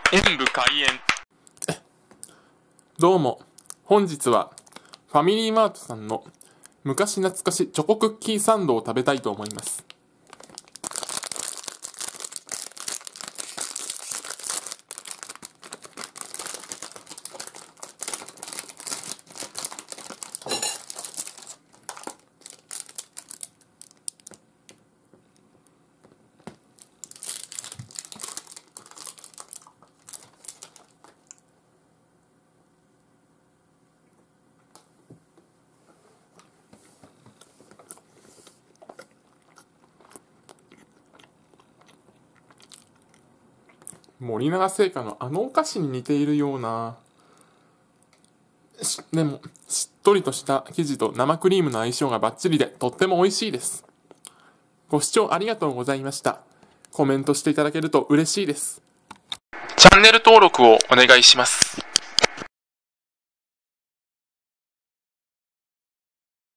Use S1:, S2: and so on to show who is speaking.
S1: 演武開演。
S2: どうも、本日はファミリーマートさんの昔懐かしチョコクッキーサンドを食べたいと思います。森永製菓のあのお菓子に似ているような。でも、しっとりとした生地と生クリームの相性がバッチリでとっても美味しいです。ご視聴ありがとうございました。コメントしていただけると嬉しいです。
S1: チャンネル登録をお願いします。